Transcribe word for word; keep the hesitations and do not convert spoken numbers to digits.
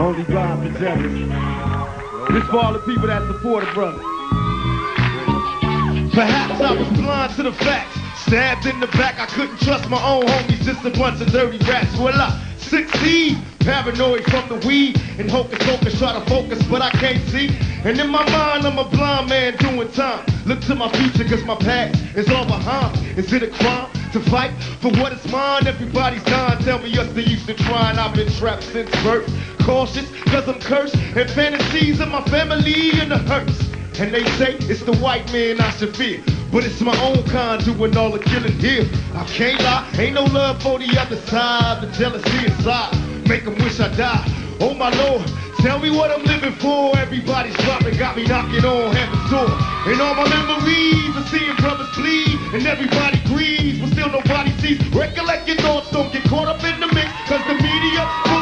Only God for jealous. This for all the people that support a brother. Perhaps I was blind to the facts. Stabbed in the back, I couldn't trust my own homies, just a bunch of dirty rats. Well, I succeed, paranoid from the weed, and hocus pocus, try to focus, but I can't see. And in my mind, I'm a blind man doing time. Look to my future, cause my past is all behind. Is it a crime to fight for what is mine? Everybody's dying, tell me us they used to try, and I've been trapped since birth. Cautious, cause I'm cursed, and fantasies of my family in the hurts. And they say it's the white man I should fear, but it's my own kind doing all the killing here. I can't lie, ain't no love for the other side. The jealousy inside, make them wish I died. Oh my Lord, tell me what I'm living for. Everybody's dropping, got me knocking on heaven's door. And all my memories of seeing brothers bleed, and everybody grieves, but still nobody sees. Recollect your thoughts, don't get caught up in the mix, cause the media